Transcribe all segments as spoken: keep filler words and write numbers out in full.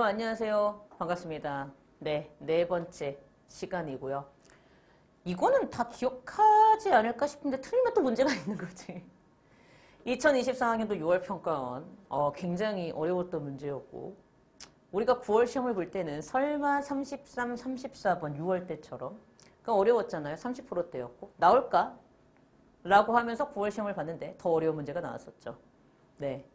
여러분 안녕하세요. 반갑습니다. 네, 네 번째 시간이고요. 이거는 다 기억하지 않을까 싶은데 틀리면 또 문제가 있는 거지. 이천이십사 학년도 유월 평가원 어, 굉장히 어려웠던 문제였고 우리가 구월 시험을 볼 때는 설마 삼십삼, 삼십사 번 유월 때처럼 그러니까 어려웠잖아요. 삼십 퍼센트대였고 나올까? 라고 하면서 구월 시험을 봤는데 더 어려운 문제가 나왔었죠. 네.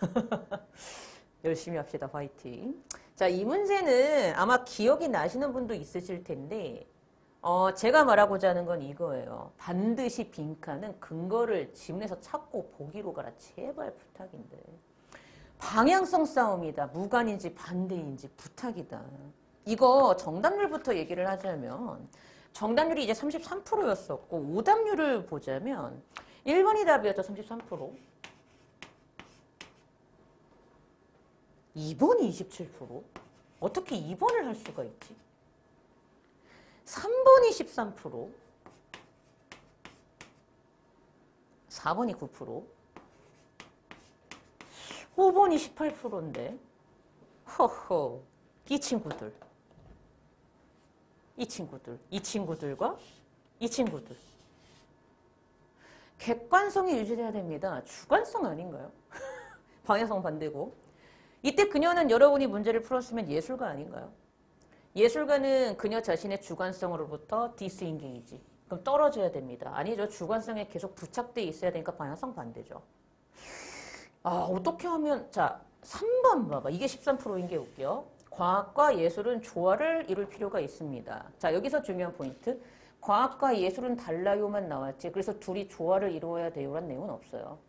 열심히 합시다. 화이팅. 자, 이 문제는 아마 기억이 나시는 분도 있으실 텐데 어, 제가 말하고자 하는 건 이거예요. 반드시 빈칸은 근거를 지문에서 찾고 보기로 가라. 제발 부탁인데. 방향성 싸움이다. 무관인지 반대인지 부탁이다. 이거 정답률부터 얘기를 하자면 정답률이 이제 삼십삼 퍼센트였었고 오답률을 보자면 일 번이 답이었죠. 삼십삼 퍼센트. 이 번이 이십칠 퍼센트. 어떻게 이 번을 할 수가 있지? 삼 번이 십삼 퍼센트. 사 번이 구 퍼센트. 오 번이 십팔 퍼센트인데. 허허. 이 친구들. 이 친구들. 이 친구들과 이 친구들. 객관성이 유지돼야 됩니다. 주관성 아닌가요? 방향성 반대고. 이때 그녀는 여러분이 문제를 풀었으면 예술가 아닌가요? 예술가는 그녀 자신의 주관성으로부터 디스인게이지. 그럼 떨어져야 됩니다. 아니죠. 주관성에 계속 부착돼 있어야 되니까 방향성 반대죠. 아, 어떻게 하면, 자, 삼 번 봐봐. 이게 십삼 퍼센트인 게 웃겨. 과학과 예술은 조화를 이룰 필요가 있습니다. 자, 여기서 중요한 포인트. 과학과 예술은 달라요만 나왔지. 그래서 둘이 조화를 이루어야 돼요란 내용은 없어요.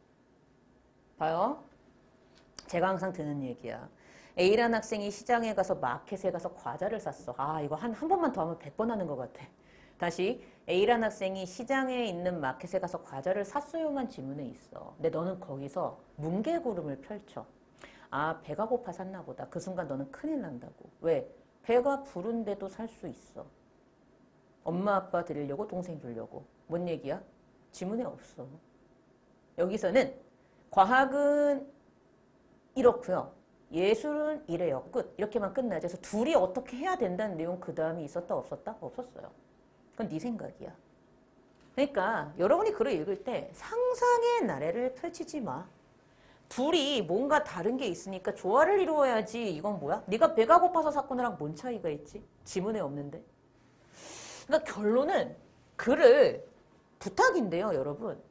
봐요. 제가 항상 드는 얘기야. A라는 학생이 시장에 가서 마켓에 가서 과자를 샀어. 아, 이거 한, 한 번만 더 하면 백 번 하는 것 같아. 다시 A라는 학생이 시장에 있는 마켓에 가서 과자를 샀어요만 지문에 있어. 근데 너는 거기서 뭉게구름을 펼쳐. 아, 배가 고파 샀나 보다. 그 순간 너는 큰일 난다고. 왜? 배가 부른데도 살 수 있어. 엄마 아빠 드리려고 동생 주려고. 뭔 얘기야? 지문에 없어. 여기서는 과학은 이렇고요. 예술은 이래요. 끝. 이렇게만 끝나죠. 그래서 둘이 어떻게 해야 된다는 내용 그 다음에 있었다 없었다? 없었어요. 그건 네 생각이야. 그러니까 여러분이 글을 읽을 때 상상의 나래를 펼치지 마. 둘이 뭔가 다른 게 있으니까 조화를 이루어야지. 이건 뭐야? 네가 배가 고파서 샀구나랑 뭔 차이가 있지? 지문에 없는데. 그러니까 결론은 글을 부탁인데요, 여러분.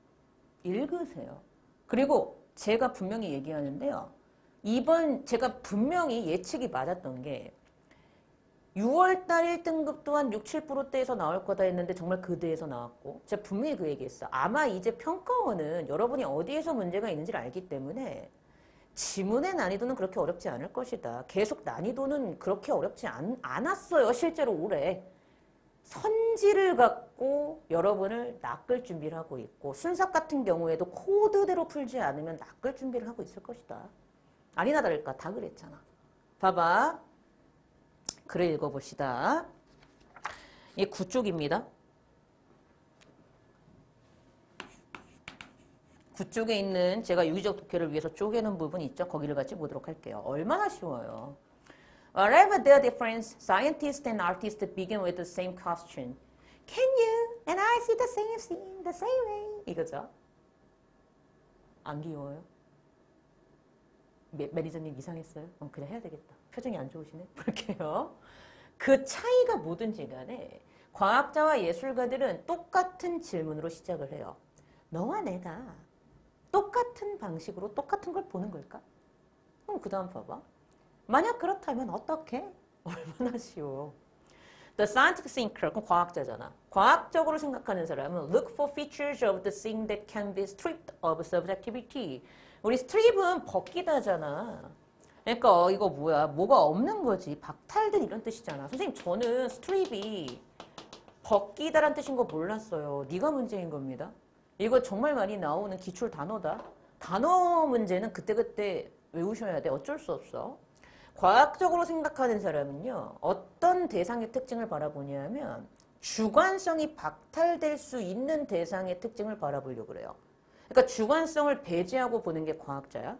읽으세요. 그리고 제가 분명히 얘기하는데요. 이번 제가 분명히 예측이 맞았던 게 유월달 일 등급 또한 육, 칠 퍼센트대에서 나올 거다 했는데 정말 그 대에서 나왔고 제가 분명히 그 얘기했어. 아마 이제 평가원은 여러분이 어디에서 문제가 있는지를 알기 때문에 지문의 난이도는 그렇게 어렵지 않을 것이다. 계속 난이도는 그렇게 어렵지 않, 않았어요. 실제로 올해. 선지를 갖고 여러분을 낚을 준비를 하고 있고 순삭 같은 경우에도 코드대로 풀지 않으면 낚을 준비를 하고 있을 것이다. 아니나 다를까 다 그랬잖아. 봐봐. 글을 읽어봅시다. 이 구 쪽입니다. 구 쪽에 있는 제가 유기적 독해를 위해서 쪼개는 부분이 있죠. 거기를 같이 보도록 할게요. 얼마나 쉬워요. Wherever there are difference, scientists and artists begin with the same question. Can you and I see the same thing the same way? 이거죠. 안 귀여워요? 매, 매니저님 이상했어요? 어, 그냥 해야 되겠다. 표정이 안 좋으시네? 볼게요. 그 차이가 뭐든지 간에 과학자와 예술가들은 똑같은 질문으로 시작을 해요. 너와 내가 똑같은 방식으로 똑같은 걸 보는 걸까? 그럼 그 다음 봐봐. 만약 그렇다면 어떻게? 얼마나 쉬워. The scientific thinker, 그럼 과학자잖아. 과학적으로 생각하는 사람은 look for features of the thing that can be stripped of subjectivity. 우리 strip은 벗기다잖아. 그러니까 이거 뭐야? 뭐가 없는 거지. 박탈된 이런 뜻이잖아. 선생님 저는 strip이 벗기다란 뜻인 거 몰랐어요. 네가 문제인 겁니다. 이거 정말 많이 나오는 기출 단어다. 단어 문제는 그때그때 외우셔야 돼. 어쩔 수 없어. 과학적으로 생각하는 사람은요. 어떤 대상의 특징을 바라보냐면 주관성이 박탈될 수 있는 대상의 특징을 바라보려고 그래요. 그러니까 주관성을 배제하고 보는 게 과학자야.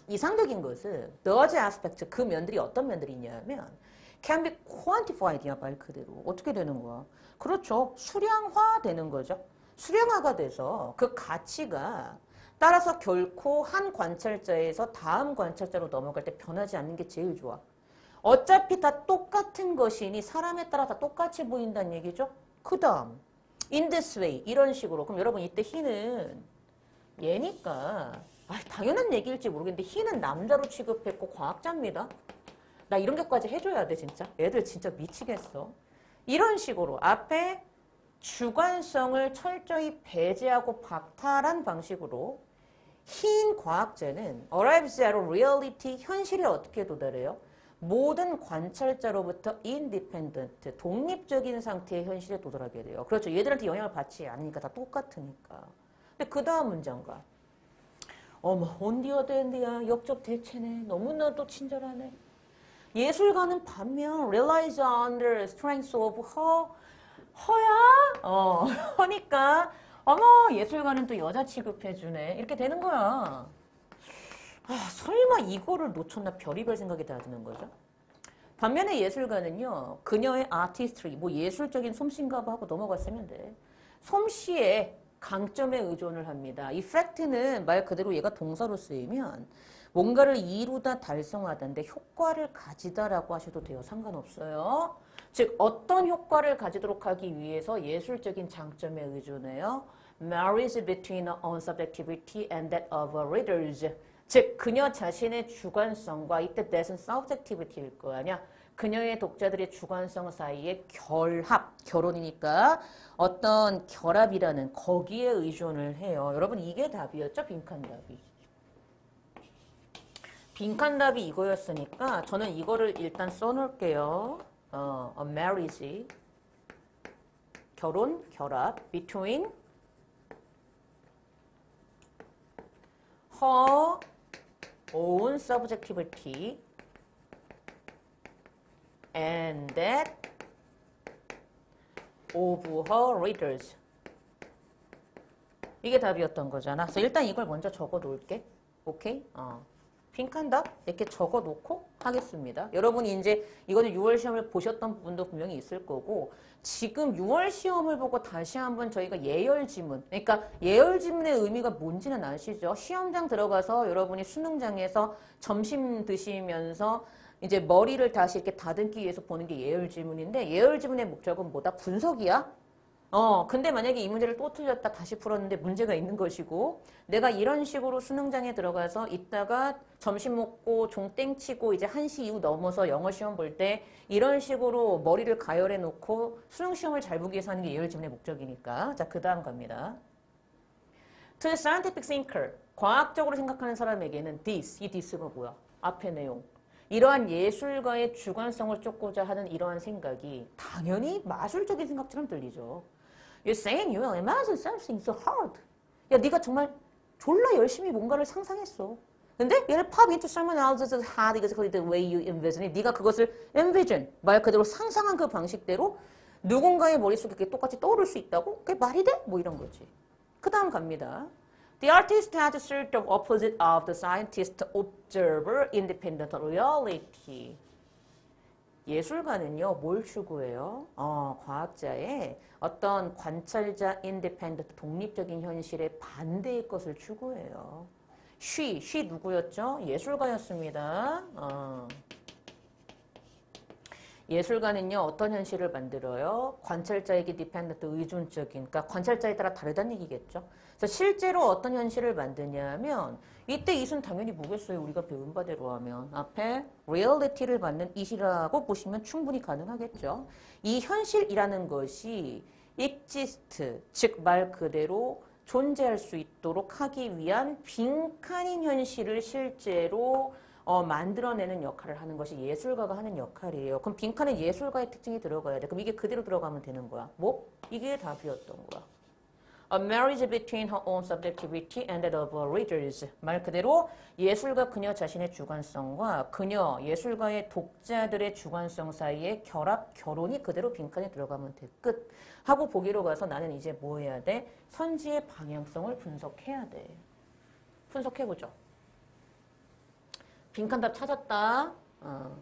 이상적인 것은 does aspect, 그 면들이 어떤 면들이 있냐면 can be quantified야 말 그대로. 어떻게 되는 거야? 그렇죠. 수량화 되는 거죠. 수량화가 돼서 그 가치가 따라서 결코 한 관찰자에서 다음 관찰자로 넘어갈 때 변하지 않는 게 제일 좋아. 어차피 다 똑같은 것이니 사람에 따라 다 똑같이 보인다는 얘기죠. 그 다음 in this way 이런 식으로. 그럼 여러분 이때 he는 얘니까 아, 당연한 얘기일지 모르겠는데 he는 남자로 취급했고 과학자입니다. 나 이런 것까지 해줘야 돼 진짜. 애들 진짜 미치겠어. 이런 식으로 앞에 주관성을 철저히 배제하고 박탈한 방식으로 흰 과학자는 arrives at a reality, 현실에 어떻게 도달해요? 모든 관찰자로부터 independent, 독립적인 상태의 현실에 도달하게 돼요. 그렇죠. 얘들한테 영향을 받지 않으니까 다 똑같으니까. 근데 그 다음 문장과 어머, 온디어 댄디야, 역접 대체네. 너무나도 친절하네. 예술가는 반면 realize on the strength of her, 허야? 어, 허니까 어머, 예술가는 또 여자 취급해주네. 이렇게 되는 거야. 아, 설마 이거를 놓쳤나 별의별 생각이 다 드는 거죠. 반면에 예술가는요. 그녀의 아티스트리, 뭐 예술적인 솜씨인가 봐 하고 넘어갔으면 돼. 솜씨에 강점에 의존을 합니다. 이 팩트는 말 그대로 얘가 동사로 쓰이면 뭔가를 이루다 달성하다인데 효과를 가지다라고 하셔도 돼요. 상관없어요. 즉 어떤 효과를 가지도록 하기 위해서 예술적인 장점에 의존해요. Marries between her own subjectivity and that of her readers. 즉 그녀 자신의 주관성과 이때 that은 subjectivity일 거 아니야. 그녀의 독자들의 주관성 사이의 결합, 결혼이니까 어떤 결합이라는 거기에 의존을 해요. 여러분 이게 답이었죠? 빈칸 답이. 빈칸 답이 이거였으니까 저는 이거를 일단 써놓을게요. 어, a marriage, 결혼, 결합, between her own subjectivity and that of her readers. 이게 답이었던 거잖아. 그래서 일단 이걸 먼저 적어 놓을게. 오케이? 어. 빈칸 답 이렇게 적어 놓고 하겠습니다. 여러분이 이제 이거는 유월 시험을 보셨던 부분도 분명히 있을 거고 지금 유월 시험을 보고 다시 한번 저희가 예열 지문, 그러니까 예열 지문의 의미가 뭔지는 아시죠? 시험장 들어가서 여러분이 수능장에서 점심 드시면서 이제 머리를 다시 이렇게 다듬기 위해서 보는 게 예열 지문인데 예열 지문의 목적은 뭐다? 분석이야. 어, 근데 만약에 이 문제를 또 틀렸다 다시 풀었는데 문제가 있는 것이고 내가 이런 식으로 수능장에 들어가서 있다가 점심 먹고 종 땡치고 이제 한 시 이후 넘어서 영어 시험 볼 때 이런 식으로 머리를 가열해 놓고 수능 시험을 잘 보기 위해서 하는 게 예열 지문의 목적이니까. 자, 그 다음 갑니다. To the scientific thinker, 과학적으로 생각하는 사람에게는 this, 이 this가 뭐야? 앞의 내용. 이러한 예술가의 주관성을 쫓고자 하는 이러한 생각이 당연히 마술적인 생각처럼 들리죠. You're saying you will imagine something so hard. 야, 네가 정말 졸라 열심히 뭔가를 상상했어. 근데 얘를 pop into someone else's head exactly the way you envision it. 네가 그것을 envision, 말 그대로 상상한 그 방식대로 누군가의 머릿속에 그게 똑같이 떠오를 수 있다고? 그게 말이 돼? 뭐 이런 거지. 그 다음 갑니다. The artist has sort of opposite of the scientist observer independent reality. 예술가는요, 뭘 추구해요? 어, 과학자의 어떤 관찰자 independent 독립적인 현실의 반대의 것을 추구해요. she, she 누구였죠? 예술가였습니다. 어. 예술가는요, 어떤 현실을 만들어요? 관찰자에게 dependent, 의존적인, 그러니까 관찰자에 따라 다르다는 얘기겠죠. 그래서 실제로 어떤 현실을 만드냐 하면 이때 it은 당연히 뭐겠어요? 우리가 배운 바대로 하면 앞에 reality를 받는 it이라고 보시면 충분히 가능하겠죠. 이 현실이라는 것이 exist, 즉 말 그대로 존재할 수 있도록 하기 위한 빈칸인 현실을 실제로 어, 만들어내는 역할을 하는 것이 예술가가 하는 역할이에요. 그럼 빈칸에 예술가의 특징이 들어가야 돼. 그럼 이게 그대로 들어가면 되는 거야. 뭐? 이게 답이었던 거야. A marriage between her own subjectivity and that of her readers. 말 그대로 예술가 그녀 자신의 주관성과 그녀 예술가의 독자들의 주관성 사이의 결합, 결혼이 그대로 빈칸에 들어가면 돼. 끝. 하고 보기로 가서 나는 이제 뭐 해야 돼? 선지의 방향성을 분석해야 돼. 분석해보죠. 빈칸답 찾았다. 어.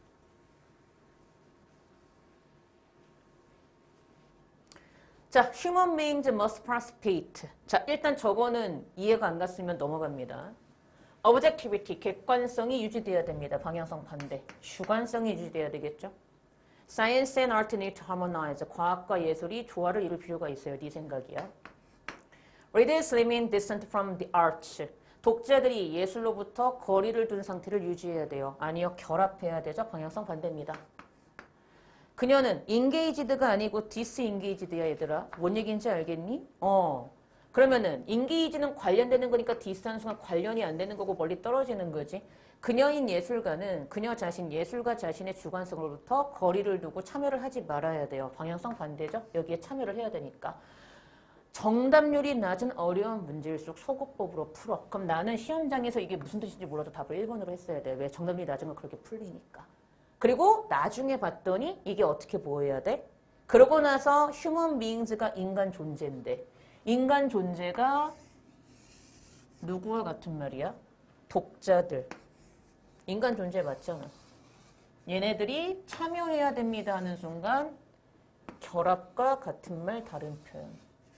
자, human beings must participate. 자, 일단 저거는 이해가 안 갔으면 넘어갑니다. objectivity, 객관성이 유지돼야 됩니다. 방향성 반대. 주관성이 유지돼야 되겠죠. Science and art need to harmonize. 과학과 예술이 조화를 이룰 필요가 있어요. 네 생각이야. Readers remain distant from the arts. 독자들이 예술로부터 거리를 둔 상태를 유지해야 돼요. 아니요, 결합해야 되죠. 방향성 반대입니다. 그녀는 engaged가 아니고 disengaged야 얘들아. 뭔 얘기인지 알겠니? 어. 그러면은 engage는 관련되는 거니까 dis하는 순간 관련이 안 되는 거고 멀리 떨어지는 거지. 그녀인 예술가는 그녀 자신, 예술가 자신의 주관성으로부터 거리를 두고 참여를 하지 말아야 돼요. 방향성 반대죠. 여기에 참여를 해야 되니까. 정답률이 낮은 어려운 문제일수록 소거법으로 풀어. 그럼 나는 시험장에서 이게 무슨 뜻인지 몰라도 답을 일 번으로 했어야 돼. 왜? 정답률이 낮은 건 그렇게 풀리니까. 그리고 나중에 봤더니 이게 어떻게 보여야 돼? 그러고 나서 human beings가 인간 존재인데 인간 존재가 누구와 같은 말이야? 독자들. 인간 존재 맞잖아. 얘네들이 참여해야 됩니다 하는 순간 결합과 같은 말 다른 표현.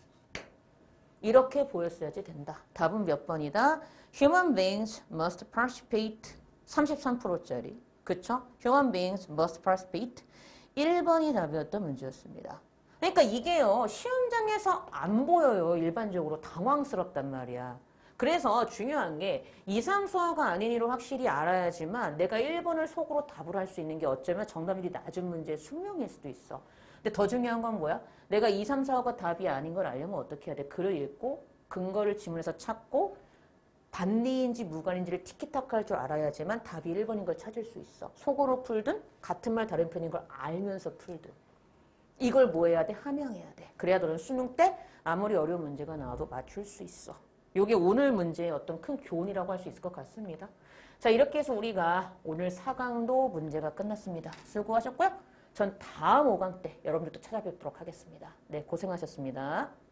이렇게 보였어야지 된다. 답은 몇 번이다? Human beings must participate. 삼십삼 퍼센트짜리. 그쵸? Human beings must participate. 일 번이 답이었던 문제였습니다. 그러니까 이게요. 시험장에서 안 보여요. 일반적으로 당황스럽단 말이야. 그래서 중요한 게 이, 삼 수어가 아니니로 확실히 알아야지만 내가 일 번을 속으로 답을 할 수 있는 게 어쩌면 정답률이 낮은 문제의 숙명일 수도 있어. 근데 더 중요한 건 뭐야? 내가 이, 삼, 사어가 답이 아닌 걸 알려면 어떻게 해야 돼? 글을 읽고 근거를 지문에서 찾고 반리인지 무관인지를 티키타카 할 줄 알아야지만 답이 일 번인 걸 찾을 수 있어. 속으로 풀든 같은 말 다른 편인 걸 알면서 풀든. 이걸 뭐 해야 돼? 함양해야 돼. 그래야 너는 수능 때 아무리 어려운 문제가 나와도 맞출 수 있어. 이게 오늘 문제의 어떤 큰 교훈이라고 할 수 있을 것 같습니다. 자, 이렇게 해서 우리가 오늘 사 강도 문제가 끝났습니다. 수고하셨고요. 전 다음 오 강 때 여러분들도 찾아뵙도록 하겠습니다. 네, 고생하셨습니다.